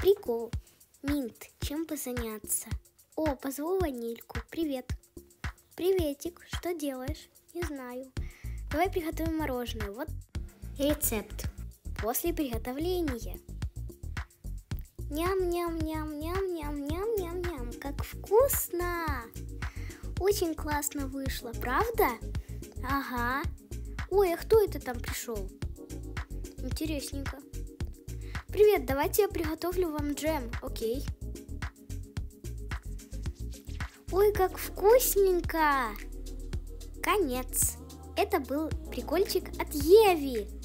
Прикол. Минт, чем бы заняться? О, позову Ванильку. Привет. Приветик, что делаешь? Не знаю. Давай приготовим мороженое. Вот рецепт. После приготовления. Ням-ням-ням-ням-ням-ням-ням-ням. Как вкусно! Очень классно вышло, правда? Ага. Ой, а кто это там пришел? Интересненько. Привет, давайте я приготовлю вам джем, окей? Ой, как вкусненько! Конец. Это был прикольчик от Еви.